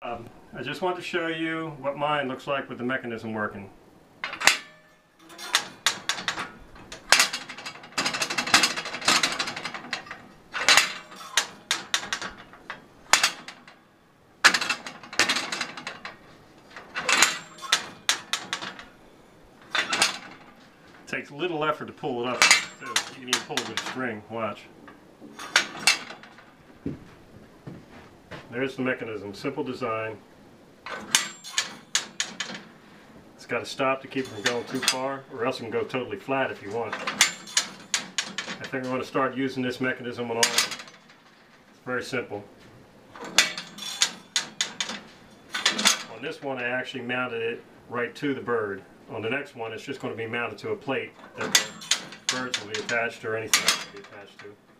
I just want to show you what mine looks like with the mechanism working. It takes little effort to pull it up, too. You can even pull it with a string. Watch. There's the mechanism. Simple design. It's got to stop to keep it from going too far, or else it can go totally flat if you want. I think I'm going to start using this mechanism on all of them. It's very simple. On this one, I actually mounted it right to the bird. On the next one, it's just going to be mounted to a plate that the birds will be attached to, or anything else will be attached to.